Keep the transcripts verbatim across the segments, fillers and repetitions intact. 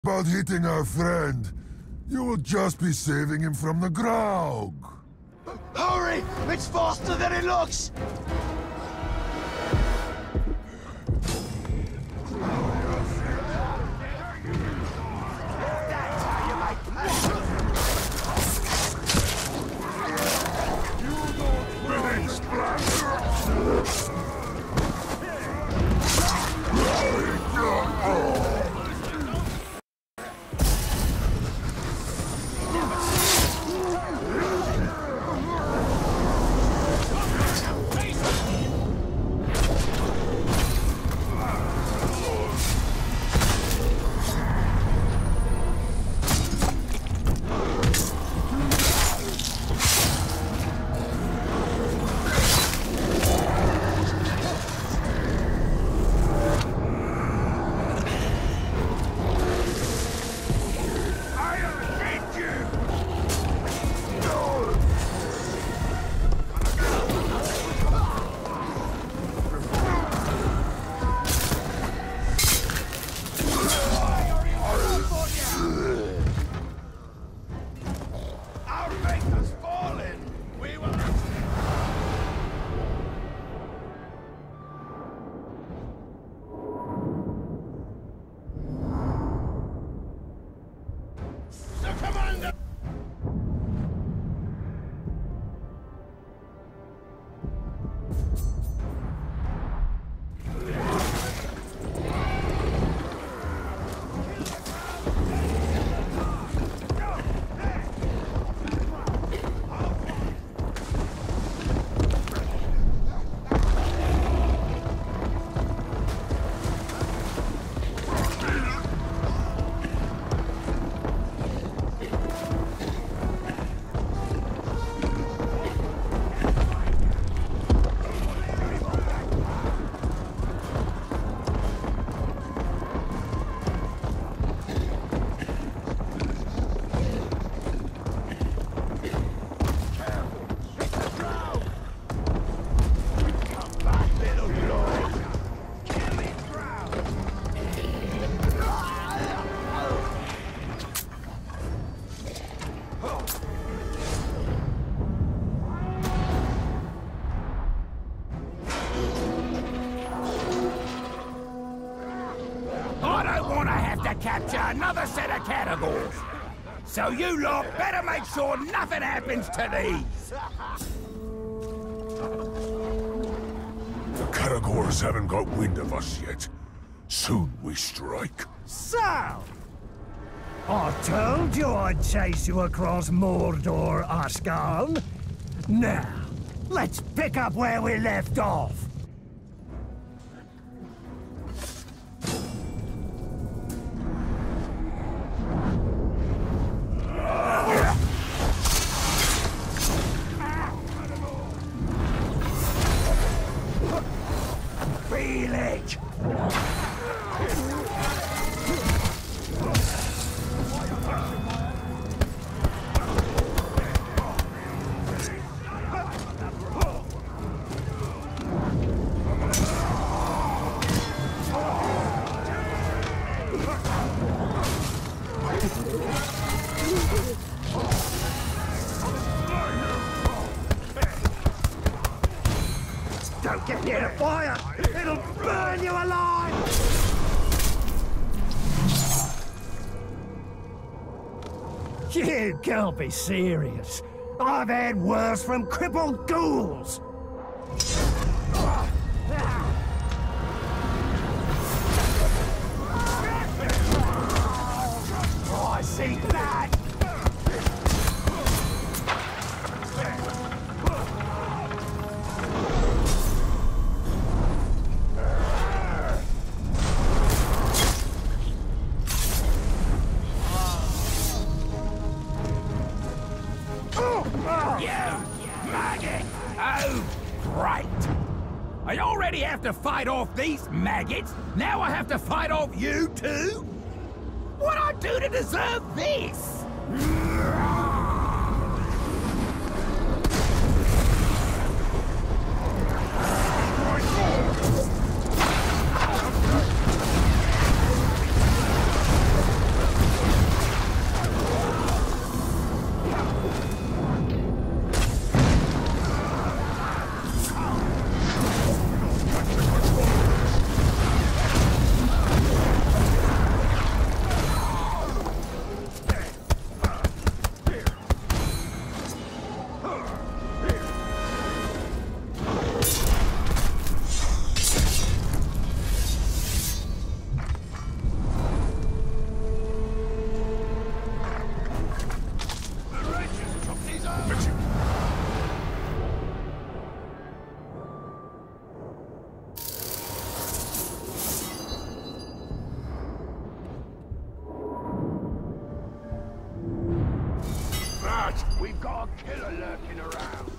About hitting our friend. You will just be saving him from the Graug. Hurry! It's faster than it looks! Capture another set of categories. So you lot better make sure nothing happens to these. The Caragors haven't got wind of us yet. Soon we strike. So, I told you I'd chase you across Mordor, Asgard. Now, let's pick up where we left off. Feel it! Don't get near the fire! It'll burn you alive! You can't be serious. I've had worse from crippled ghouls. Oh, I see that! I already have to fight off these maggots. Now I have to fight off you too? What'd I do to deserve this? What? We've got a killer lurking around.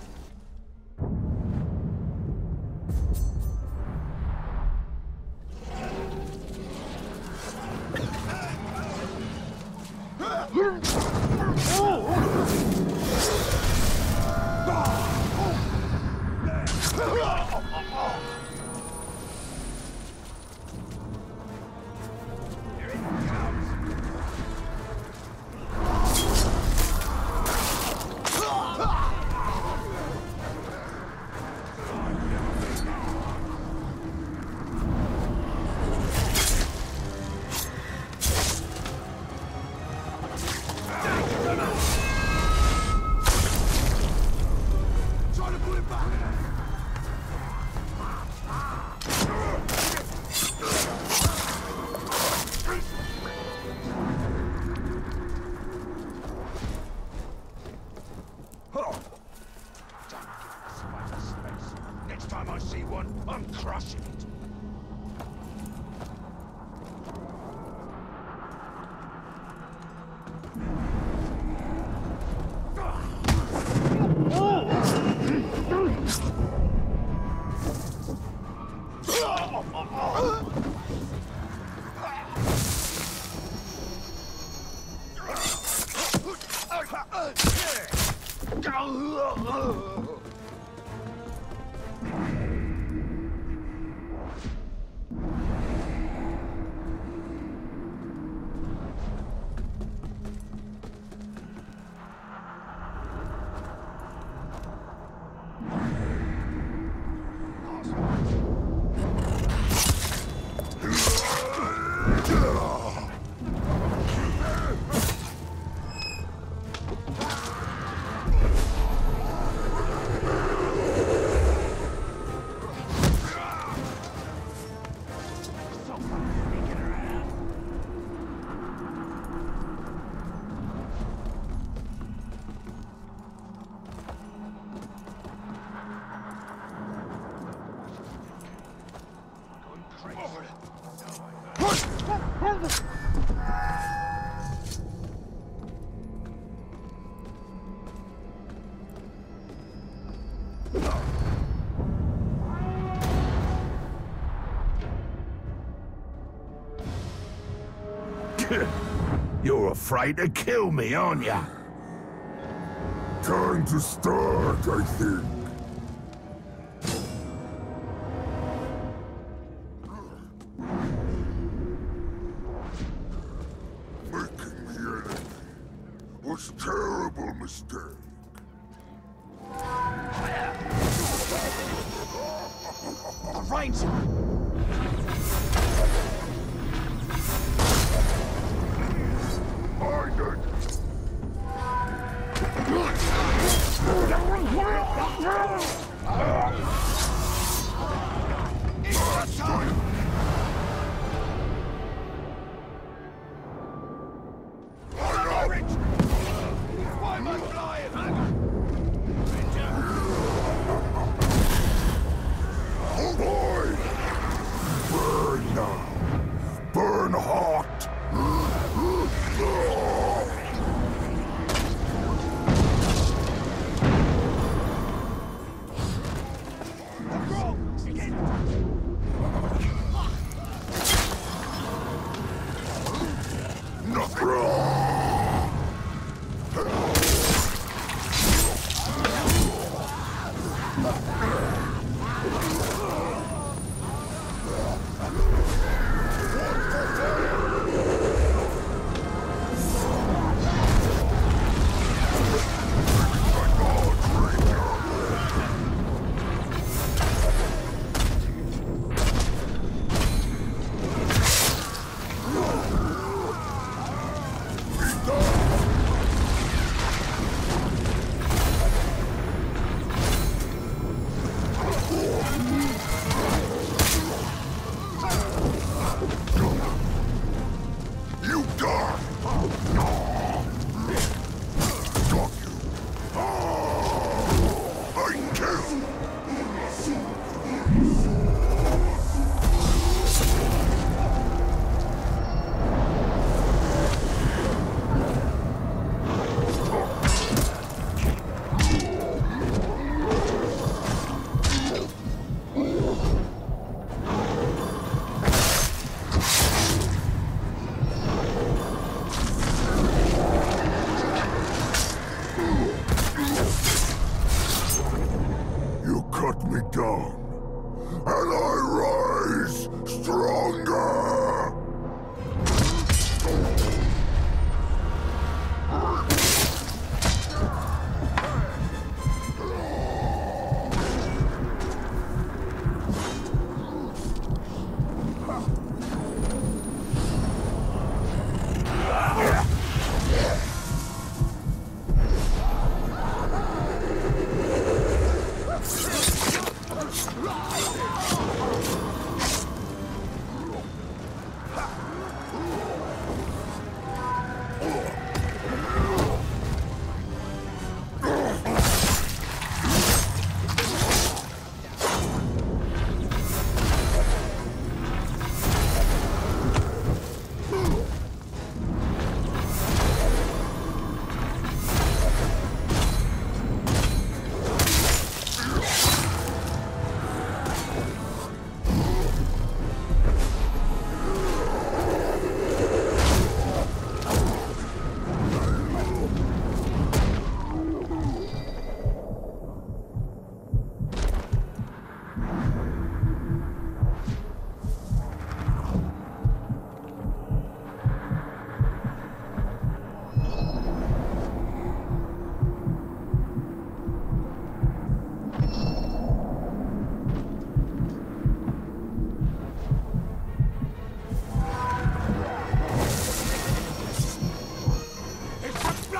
I'm crushing it. You're afraid to kill me, aren't ya? Time to start, I think. Making the enemy was a terrible mistake. The ranger!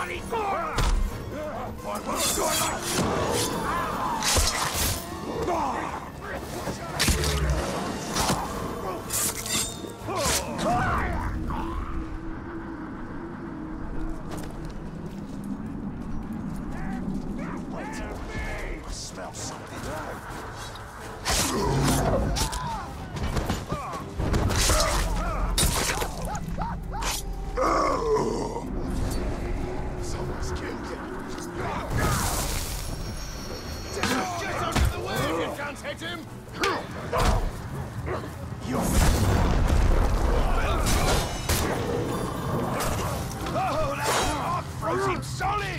bloody fire! I won't do it I smell something. Someone's killed him. Get out of the way if you can't hit him! You're... Oh, that hard froze him solid!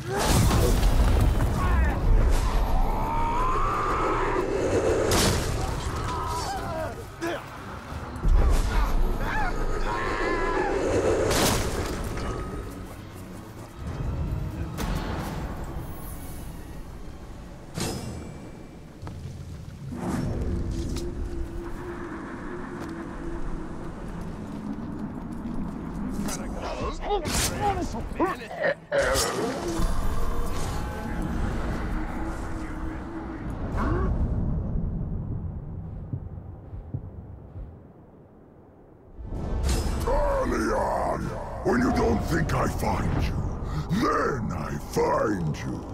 When you don't think I find you, then I find you.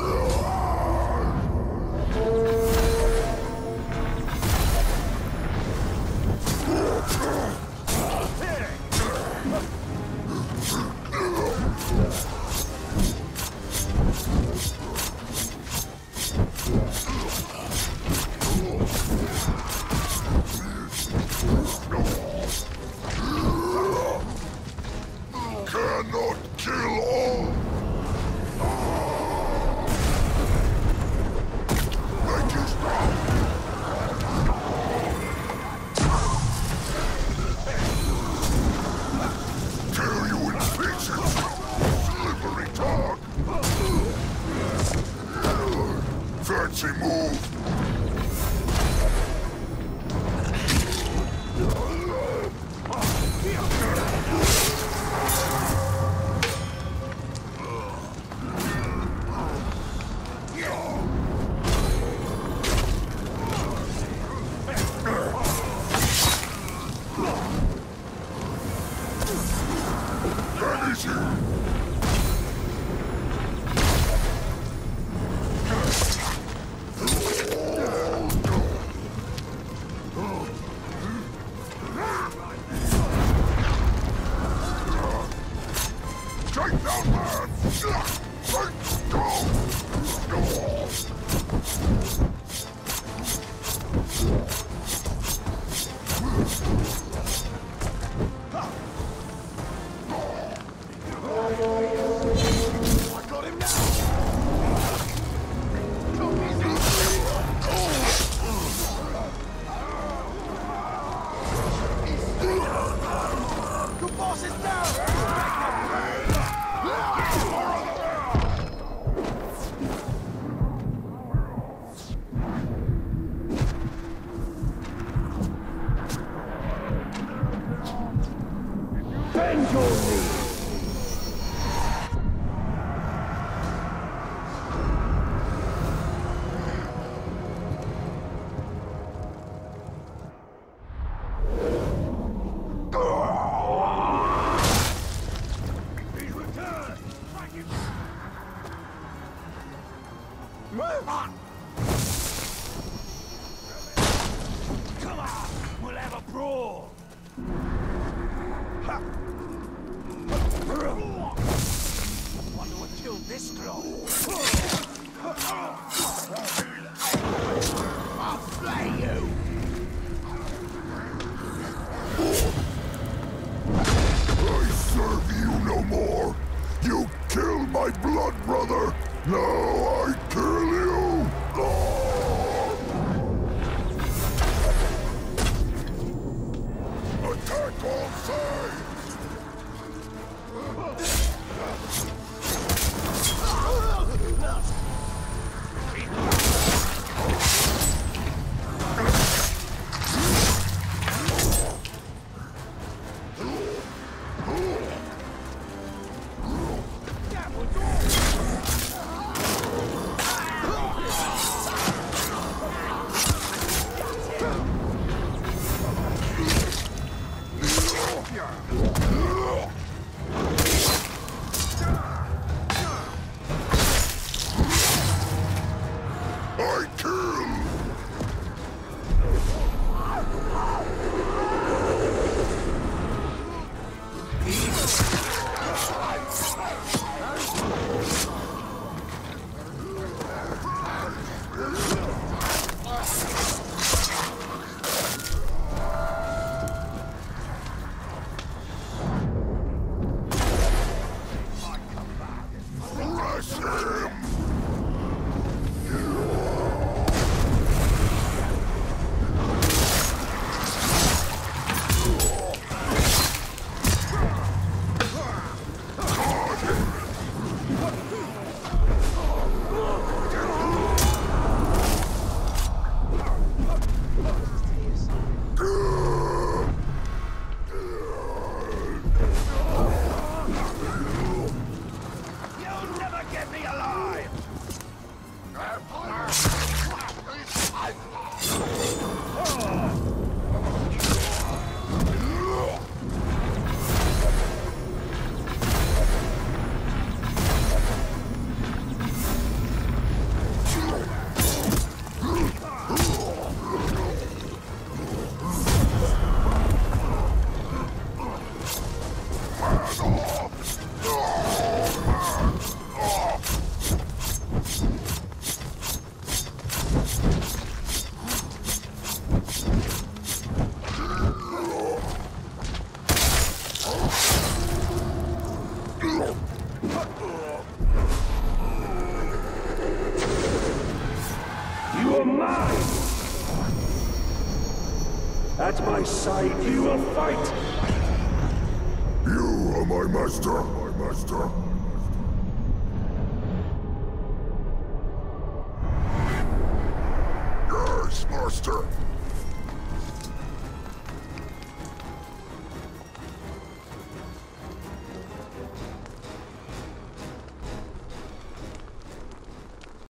Cannot kill all. Make you stop. Tear you in pieces. Slippery dog. Fancy move. Take that man! Let's go! I got him now! Your boss is down! Bend your knee! He's returned! Strike him! Move on! Come on! We'll have a brawl! Ha! Wonder what killed this glow. I'll flay you! I serve you no more. You killed my blood brother. Now I kill you. Attack all sides. You are mine! At my side, you will fight! You are my master, my master. Yes, master.